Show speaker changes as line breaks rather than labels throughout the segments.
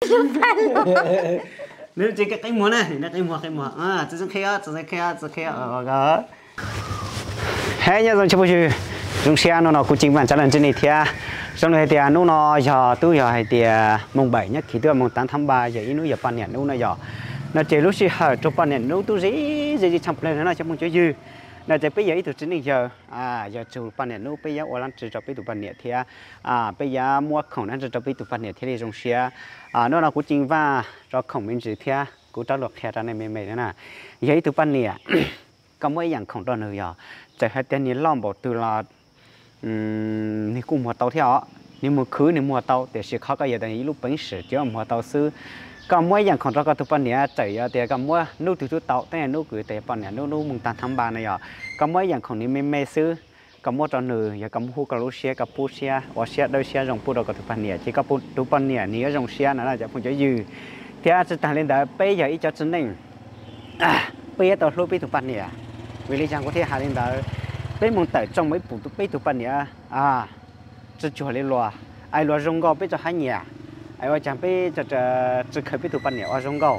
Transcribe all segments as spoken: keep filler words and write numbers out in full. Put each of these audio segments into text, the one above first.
nếu chỉ cái cái mua này nó cái mua cái mua à chỉ cái kia chỉ cái kia chỉ cái ở đó hay nhá rồi cho bây giờ dùng xe nó nó cũng chính bản chất là trên này thì trong này thì nó nó giờ tôi giờ hay thì mùng bảy nhất khi tôi mùng tám tháng ba giờ ít nữa giờ半年 nó giờ nó chỉ lúc xí hở trong半年 nó tôi gì gì gì chậm lên nó cho mùng chơi dư nó chỉ bây giờ ít từ trên này giờ à giờ chủ半年 nó bây giờ ở lăng chỉ cho bây từ半年thì à bây giờ mua khổng nó cho bây từ半年 thì đi dùng xe à nó nó cũng chính và cho khổng mình chỉ thì cũng cho luật khe ra này mềm mềm nữa nè giờ ít từ半年 có mấy dạng khổng đó nữa giờ chạy hai tên nhìn lom bảo từ làนี่กูมัวเตาเที่ยวนี่มัวคืนนี่มัวเตาแต่สิเขาก็อย่าแต่ยี่ลูกเป็นเสือเจ้ามัวเตาซื้อก็มัวอย่างของเราก็ทุกปันเนี่ยใจแต่ก็มัวนู้ถือทุกเตาแต่นู้คือแต่ปันเนี่ยนู้นู้มึงตาทำบานเนี่ยก็มัวอย่างของนี้ไม่ไม่ซื้อก็มัวจอหนึ่งอย่าก็มัวกับลูกเชียกับปูเชียว่าเชียโดยเชียรองปูเราก็ทุกปันเนี่ยที่ก็ปูทุกปันเนี่ยนี่ก็รองเชียนั่นแหละจะพูดจะยืดที่อาจจะต่างเล่นได้เป๊ยอย่างอีจัดจริงเป๊ยต่อรูปปีทุกปันเนี่ยวิริจังก็ที่หาเล่นได้bây mong tại trong mấy phụ bây tụ bạn nhá à chỉ cho lên loa ai loa rong gạo bây giờ hai nhà aiว่าchẳng bây giờ chỉ khởi bây tụ bạn nhá rong gạo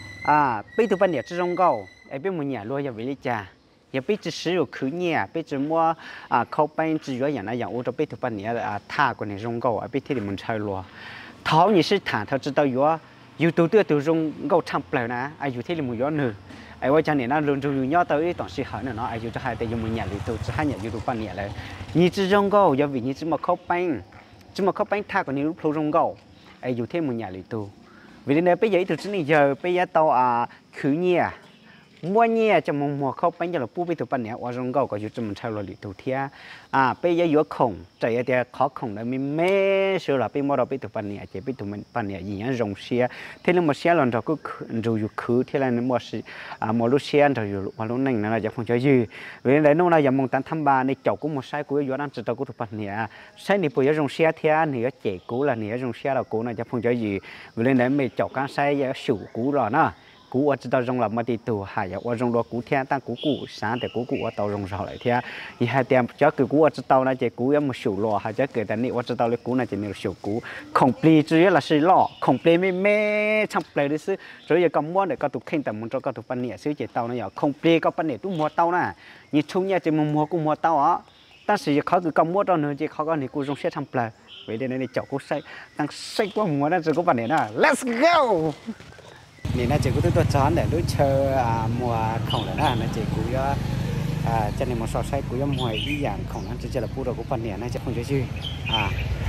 à bây tụ bạn nhá chỉ rong gạo ai bây một nhà loa giờ về đi cha giờ bây chỉ sử dụng khử nhà bây giờ mua à khâu bánh chỉ có nhà này nhà ô tô bây tụ bạn nhá à thà của này rong gạo ai bây thì mình chơi loa tháo như是thà tháo chỉ tao yếu yếu tụ tụ tụ rong gạo chăm bèo nè ai yếu thế là một yếu nữa aiว่าจันเนี่ยนะลุงจูย่อตัวไอ้ตอนสิหาเนี่ยเนาะไอ้ยูจะให้แต่ยังไม่หยาดเลยตัวจะให้หยาดยูดูปันเนี่ยเลยนี่จะรงก็อย่าวิ่งนี่จะมาเข้าไปจะมาเข้าไปท่าก่อนนี้รู้พลูรงก็ไอ้ยูเท่มันหยาดเลยตัวvì thế này bây giờ từ trước giờ bây giờ tao à khử nhẹ mua nhẹ cho mong muaเข้าไปจะเราปูไปตัวปันเนี่ยว่ารงก็ก็อยู่จะมันใช้เราเลยตัวเทียอ่าbây giờอยู่ข่งใจเดียขอข่งได้ไม่แม่เชื่อเราไปมอเราไปตัวปันเนี่ยจะไปตัวมันปันเนี่ยอย่างนี้รงเสียที่เรามาเสียเราเราก็ดูอยู่คือที่เราเนี่ยมาสิอ่ามอลูเสียเราอยู่มาลูนั่งนั่นเราจะคงจะยืดvì thếนู้นเราอย่ามองตันทำบาในเจ้ากูมาใช้กูอยู่นั่นจะตัวกูตัวปันเนี่ยใช้ในปุ๋ยรงเสียเทียเนี่ยเจ๊กูlàเนี่ยรงเสียเรากูน่ะจะคงจะยืดvì thế nàyไม่เจ้าการใช้ยังสูกูหรอเนาะcú ở trong trong là mà đi tù hải ở trong đó cú theo tăng cú cú sáng để cú cú ở tàu rong rau lại theo thì hai tiệm cho cái cú ở trong tàu này chỉ cú em một sủ lò hay cho cái tận này ở trong tàu lấy cú này chỉ nhiều sủ cú không pli chủ yếu là sỉ lò không pli mấy mấy trăm pli đấy xứ rồi giờ cầm mua để có tụ khen tầm muốn cho có tụ pan nhẹ xứ chỉ tàu này giờ không pli có pan nhẹ tụ mua tàu nè như chung nhà chỉ mua mua cú mua tàu á ta sửเขาคือcầm mua đó nữa chỉเขาcó này cú rong xe trăm pli vậy nên này chậu cú say tăng say quá mua đó rồi có pan nhẹ nè let's goนี่น่าจะกูตัวช้อนแต่ดูเชอมัวของเลยนะน่าจะกูย่อจะในมัวซอใช้กูย่อมวยที่อย่างของนั้นจะจะเราพูดเรากูปันเนี่ยน่าจะคงจะชื่ออ่า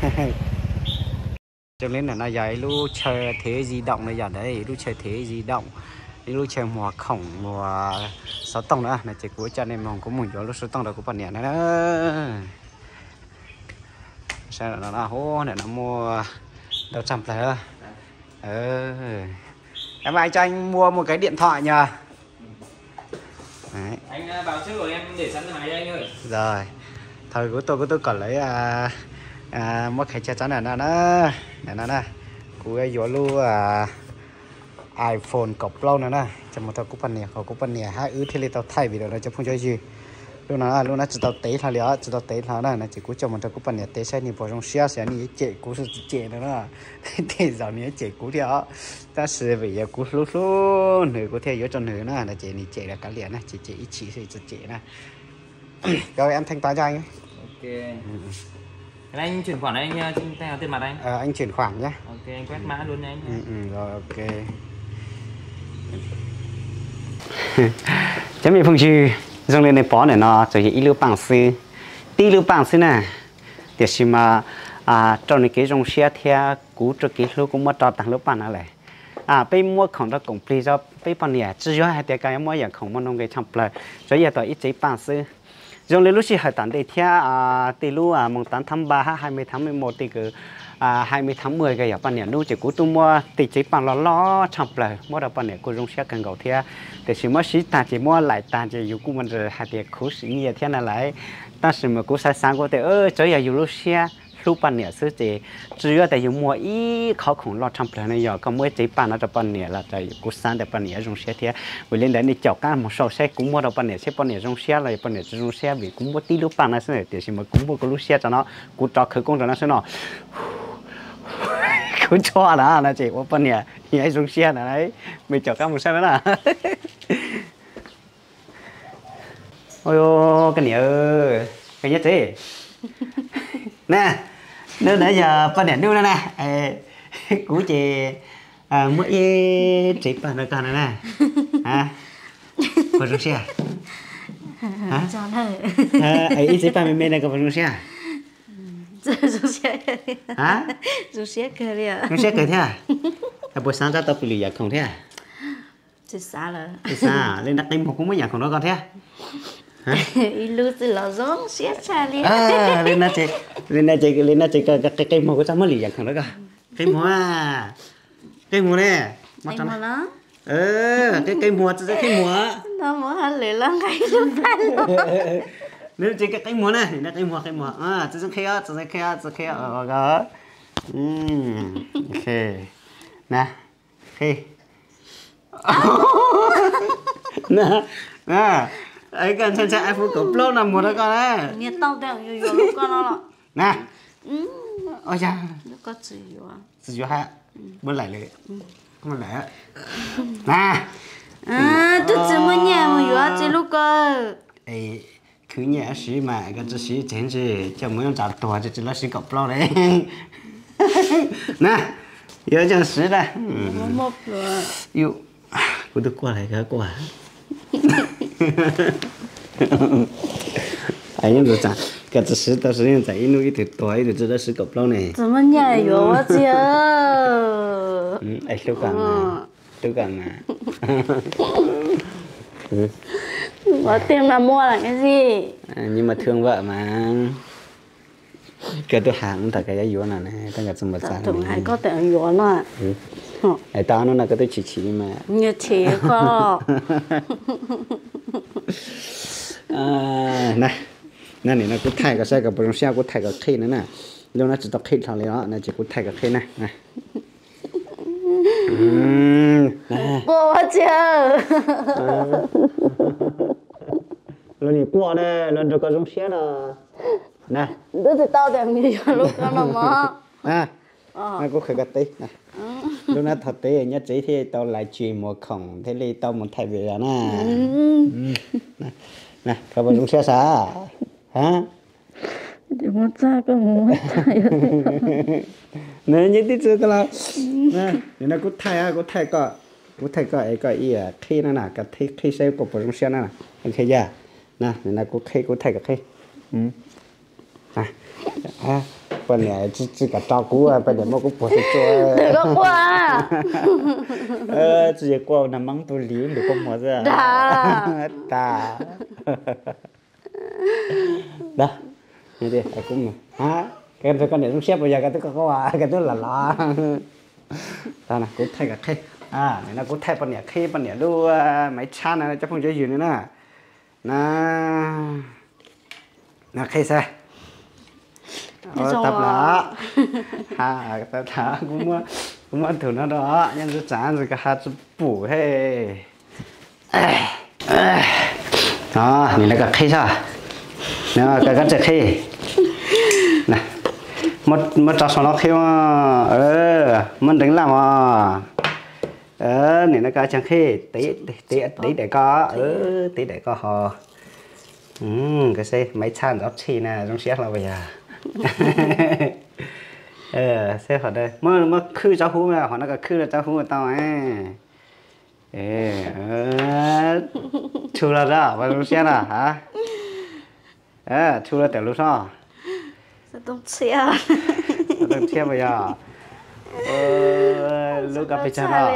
cho nên là nó dạy lu chơi thế di động này giờ đấy lu chơi thế di động lu chơi mùa khổng mùa sáu tông nữa là chỉ của cho nên mong cũng muốn cho lu sáu tông đó của bạn nhẹ nữa sao là nó hô này nó mua đầu trăm lại ờ em ai cho anh mua một cái điện thoại nhờ đấy.
Anh báo trước rồi em để sẵn hàng cho anh ơi
rồi thời của tôi của tôi còn lấy à, à, mất cái chắn này nè nó nè nè nè của vô luôn à, iPhone cọc lâu nữa nè cho một thằng cúp này họ cúp này hai ứ thì lấy tao thay vì nó cho không cho gì lúc nào lúc nào chỉ tao té thằng liao chỉ tao té thằng đó là chỉ cú cho một thằng cúp này té xe đi vào trong xe xe đi chạy cú是chạy nữa nè thì giờ này chạy cú theo ta sẽ về giờ cú lúc lúc nửa cú theo vô trong nửa nè là chạy này chạy là cả liền nè chạy chạy ít chỉ thì chạy nè rồi em thanh toán cho anh
ok ừ. Anh chuyển khoản anh trên tay tiền mặt anh
à, anh chuyển khoản nhé
ok anh quét mã luôn nha anh
ừ, ừ, rồi ok chấm bị phong trì dùng lên này bỏ này nó rồi ít lưu bằng sư tí lưu bằng sư nè để xem mà à trong này cái dòng xe theo cũ cho cái lưu cũng mất cho tăng lưu bằng này à bây muaของเราcũng pli cho bây bằng này chỉ có hai cái cái muaอย่างของมันนงcái chăm pli rồi giờ tôi ít chỉ bằng sư dùng lên lúc xí hai tán để theo à từ lúc à mùng tám tháng ba hai mươi tháng mười một thì cứ à hai mươi tháng mười cái ở bên này nu chỉ cú tu mua thì chỉ bằng lo lo chậm lại mua được bên này cô dùng xe cần cầu theo để chỉ mua xí ta chỉ mua lại ta chỉ dùng cú mình rồi hai tiệt khứ sĩ như thế này lại ta chỉ mà cú sai sáng của thì ơ chỗ giờ dùng lúc xe lúc bên này xứ thì chỉ có tại dùng mua ít khó khủng lo chậm lại này giờ có mua chỉ bằng ở bên này là tại cú sáng để bên này dùng xe theo vì lên đấy đi chọc cá một số xe cũng mua được bên này xe bên này dùng xe là bên này dùng xe vì cũng mua tí lúc bằng này xứ thì chỉ mà cũng mua cái lúc xe cho nó cú chọc khử công cho nó xứ nó cũng cho đó là chị của bên nhà thì ai xuống xe này mình chở các một xe nữa là ôi ô cái này ơi cái nhất thế nè nếu nãy giờ bên nhà đưa ra nè của chị à mỗi chị bạn nó còn nè à có xuống xe hả
cho nó
ấy chị bạn mình bên này có xuống xe
xuống xe
hả
xuống xe kia đi à
xuống xe cười thế à buổi sáng ra tập lì giặc không thế à
chết xa rồi
chết xa lên đặt tim một cũng mới giặc không đó con thế à
ilu từ lò giống xe xa đi
à lên đặt chị lên đặt chị lên đặt chị cái cái cái màu của sao mới lì giặc không đó cả cái mùa à cái mùa này
cái mùa nó
ờ cái cái mùa cái mùa
nó mùa hắn lười lắm cái lúc ăn
nếu chỉ cái cái mùa này là cái mùa cái mùa à chỉ khi á chỉ khi á chỉ khi á ở đó um ok nè khi nè nè ấy cần chân chân iPhone cổ Pro nằm một đó con đấy
nghe tao đeo nhiều nhiều lúc con nó
nè ôi cha
nó có gì vậy
gì vậy bữa lạiเลยbữa lại nè
à tôi chỉ muốn nhà một giờ chỉ lúc cơ
ấy cứ nhẹ xí mà cái chỉ xí chén gì cho mấy ông trả tuổi cho chỉ là xí cọp lo đấy nè giờ chẳng xí đây
một rồi
yêu cô được qua này cái qua ấy nhưng rồi chẳng cái chỉ xí tao xí tại nó cái tuổi tuổi rồi chỉ là xí cọp lo này
怎么nhà有啊姐
ừ ấy lúc càng mà lúc càng mà
có tiền là mua là cái gì
à, nhưng mà thương vợ mà cái tôi hàng thật cái yếu nào này tất cả chúng ta
thường hay có tiền yếu nữa
ai tao nó là cái tôi chỉ chỉ mà
như chỉ có
à này này này nó cũng thay cái xe cái bông xe cũng thay cái khí nữa nè lúc nó chỉ tập khí thằng này đó nó chỉ cũng thay cái khí này này
bố chưa
lần này qua đây lần rồi có giống xe đó nè
tôi thì tao để nhiều lúc đó nó mà
à nó cũng khởi cái tí này lúc nó thật tí nhất trí thì tao lại chuyện một khổng thế thì tao muốn thay về đó nè nè nè có bao giống xe sao hả
thì muốn ra cái muốn thay
nè như tí chưa cái nào nè nó cũng thay à cũng thay có cũng thay có ấy có ý à khi nó nè cái khi khi xe của bao giống xe nó nè khi ra nè nó cũng khi cũng thay cái khi ừ à à bên này chỉ chỉ cả trâu cũ à bên này mà cũng bỏ hết cho
đừng có qua
ờ chỉ qua nằm mắng tôi liếm được không mà ra
đã
ta đó như thế ai cũng hả cái tôi con này cũng xếp bây giờ cái tôi có qua cái tôi là lo ta nè cũng thay cả khi à này nó cũng thay bên này khi bên này luôn mấy chan này chắc không chơi gì nữa nè nè nè khi sao ờ tập đó ha tập đó cũng muốn cũng muốn thử nó đó nhưng tôi chán rồi cái hạt bủ he đó nhìn lại cái khi sao nè cái cái chữ khi nè một một trò nó khi mà ờ mình đánh làm à ờ nhìn lại cái chẳng khi tí tí tí để có ờ tí để có họ ừ cái xe mấy chan đó chi nè trong xe là bây giờ ờ xe họ đây mà mà khư cháu hú mà họ nó cái khư là cháu hú của tao ấy ờ chú là ra và lúc xe là hả ờ chú là tiểu lúc sao
sao không xe
đang xe bây giờ ờ lúc gặp phải cha đó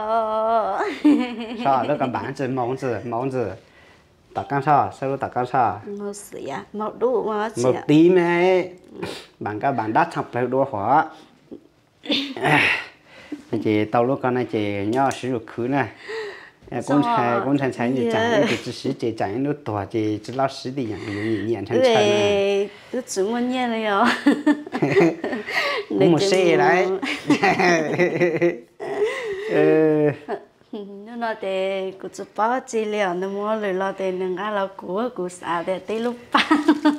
sao lúc gặp bạn chỉ mong chỉ mong chỉ tao cam sao sao tao cam sao
một xỉa một đủ mà xỉa
một tí này bạn các bạn đắt học lại đua hóa chị tao lúc con này chị nhỏ sử dụng khứ này con trai con trai trai như chẳng thì chỉ sử chị chẳng nó tuổi chị chỉ lo sử thìอย่างnhiều nhiều chẳng chẳng
này tôi chỉ muốn nghe này rồi
một xe đấy
nó nói để cụ chụp bao chi liệu nó mua lời lo để nâng á lo cũ cụ xả để tí lúc ba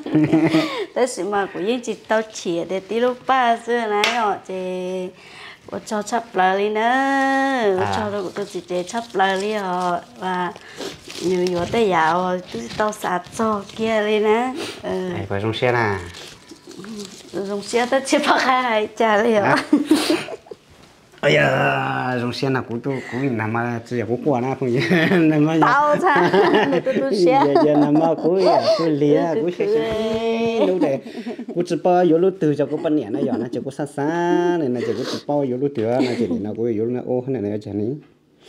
tới sự mà cụ yên chỉ tao chỉ để tí lúc ba xưa này rồi thì 我cho chấp lời đi nữa cho tôi tôi chỉ để chấp lời đi họ và nhiều nhiều tới dạo tôi tao sạt cho kia đi nữa
ai phải trong xe nè
dùng xe tới chế bạc hai trả đi họ
ây da trong xe nào cũng tôi cũng nằm mà chỉ có qua na không gì nằm mà
tao cha tôi tôi xe
giờ nằm mà cũng cũng lia cũng xe lúc đấy cũng chỉ bao giờ lúc từ cho có半年了呀那就个啥啥呢那就个只包有lúc nữa那就那个有那ô那那个呢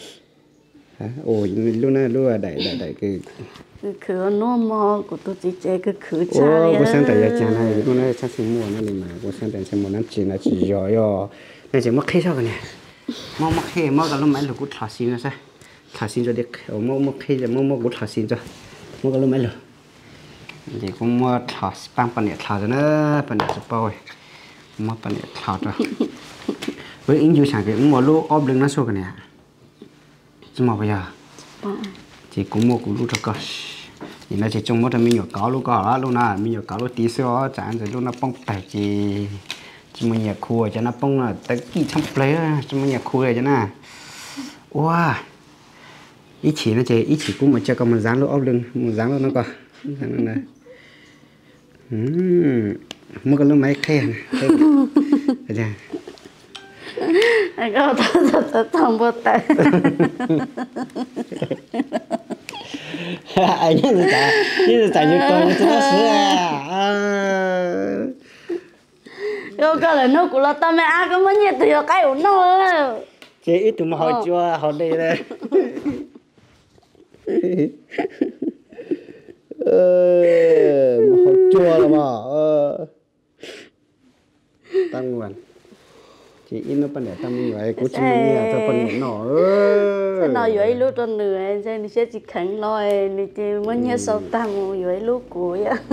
ô lúc那lúc à đại đại đại cái
cái khử nó mò của tôi chỉ chơi cái khử cha
ô có sáng tại giờ chả này lúc này chắc sẽ mua nó liền mà có sáng tại sẽ mua nó chỉ là chỉ giỏi yo này chỉ mất khi sao cái này mua mất khi mua cái lúc mấy lúc cũng thả xin rồi sao thả xin cho được ở mua mất khi là mua mua cũng thả xin cho mua cái lúc mấy lúc thì cũng mua thả băng bánh nhẹ thả cho nó bánh nhẹ súp bò mua bánh nhẹ thả cho với ứng dụng sản phẩm mua lúa ốp lưng nó số cái này chứ mà bây giờ thì cũng mua cũng lúa cho con thì nó chỉ trong mỗi mình nhiều cá lúa cá luôn nè mình nhiều cá lúa tí xíu chẳng rồi luôn nó bông tẩy chỉ chỉ mình nhiều khua cho nó bông là tới kỳ trăm plei chỉ mình nhiều khua cho nó wow ít chỉ nó chỉ ít chỉ cũng mà cho con mình dán lúa ốp lưng mình dán luôn nó coi này mua cái lúa máy khay này khay
anh có thật thật thật thằng bố tay
anh như là chả như là chả như tôi như nó sữa à
có cái là nó cũng là tao mẹ ăn cái mấy nhiêu từ cái của nó
chế ít tụi mà hỏi chua hỏi đây đây ờ hỏi chua là mà ờ tăng nguồn chỉ in nó bên này tăng người cũng chỉ mình cho bên này nó
thế nào vậy lúc đó nữa cho nên sẽ chỉ khẳng nói thì chỉ mấy nhiêu sau tăng vậy lúc cuối á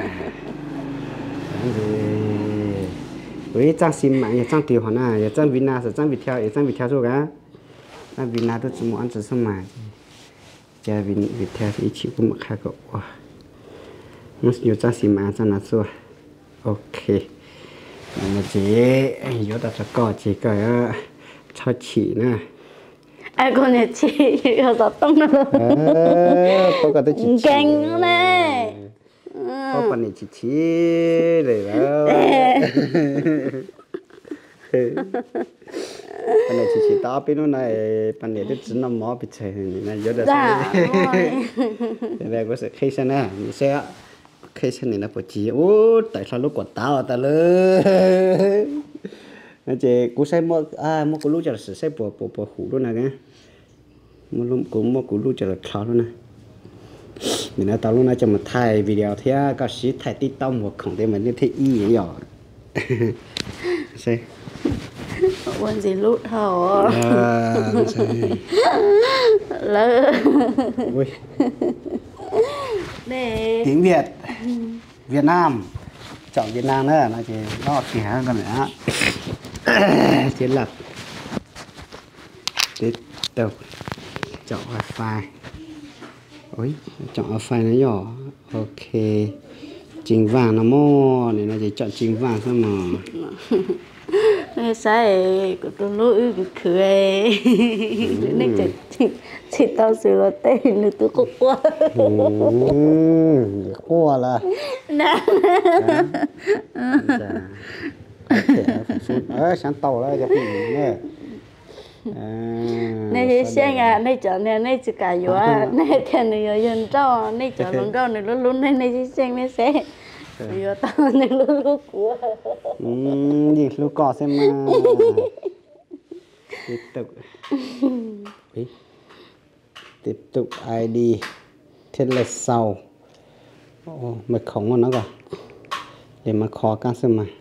với trang sim mạng trang tiêu hoàn à trang vina trang việt theo trang việt theo số cả trang vina tôi chỉ muốn ăn chỉ xong mà cha việt việt theo thì chỉ cũng một hai cậu nó nhiều trang sim mạng trang nào số ok mà chị nhớ đặt cho con chị cái cho chị nè
ai con nhà chị ở đó tông nó
có cả tới chị
canh nữa nè
có phần này chị chị rồi đó phần này chị chị tao bên nó này phần này tôi chỉ nằm mỏ bị chơi này nhớ đặt cái này có sẽ khi xem nè mình sẽ khi xem này nó phải chỉ ô tại sao lúc còn tao ta lơ nó chỉ cú xem mua à mua cú lúc cho là sẽ bỏ bỏ bỏ hủ luôn này cái mua lúc cũng mua cú lúc cho là tháo luôn này mình nói tao lúc này cho một thay video thế có sĩ thay tí tao một không để mình như thế y vậy rồi xem
quên gì lút hả lỡ
tiếng Việt Việt Nam chọn Việt Nam nữa nó chỉ nó chỉ hơn con nữa chiến lược tiếp tục chọn wifi ôi chọn wifi nó nhỏ ok trình vàng nó mò này nó chỉ chọn trình vàng thôi mà
sai của tôi lỗi cái cười nên chỉ chỉ tao sửa là tên nữa tôi có qua
qua là
nè
ờ sáng tàu đó cho mình nè
này xem à này chợ này này chỉ cả vô này tiền này dân cho này chợ luôn cho này luôn luôn này này xem này xem giờ tao này luôn luôn của
gì luôn cỏ xem mà tiếp tục tiếp tục i đê thiết là sau mật khẩu của nó rồi để mà khó can xem mà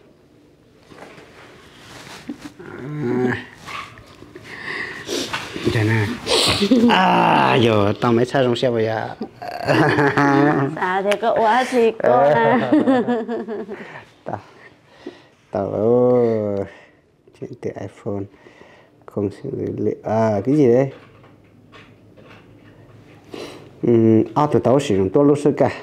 đây nè à giờ tao mới sai trong xe vậy à
à thì có quá thì có
tao tao ơi chuyện từ iPhone không xử lý à cái gì đấy um, auto tao sử dụng多路是cả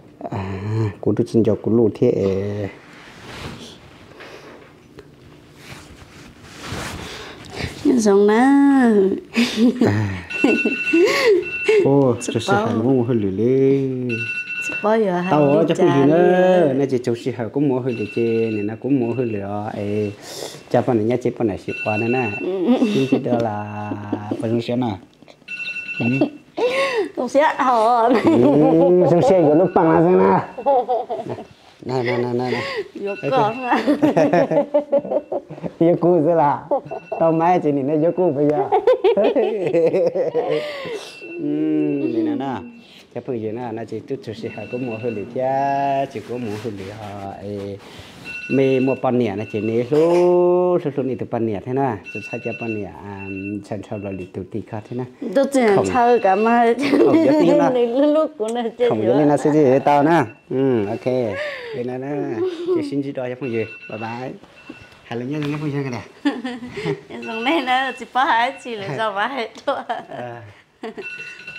à cũng được xin cho cũng luôn thế
xong nó
ô cho xe hàng cũng hơi lười lê
bao giờ hai
tao
đi
cho phụ
trà
nữ nữa
đi
nãy chị cho xe hàng cũng mua hơi lười chê này nó cũng mua hơi lười ấy cha phần này nhá chị phần này xịt qua nữa nè nhưng chị đó là phần xe nè
không sẽ hòn
xong xe vô lúc bằng là xem nè nè nè nè nè
vô con à
vô cu sẽ là tao mai chị nhìn nó vô cu bây giờ này nè nè cái phần gì nè nó chỉ chút chút xíu cũng mua hơi lười cha chỉ có mua hơi lười họ mê mua pan nè nó chỉ nè số số số này từ pan nè thế nè số sai cho pan nè sản xuất là lười từ tì khát thế nè
tôi chỉ chơi cả mà lúc lúc của nó chơi
không giống như nó sẽ gì để tao nè ừ ok đây nè nè chị xin chỉ đòi cho phần gì bye bye hai lần nhớ nhớ phần gì cái này
xong này nó chỉ có hai chỉ là sao vậy thôi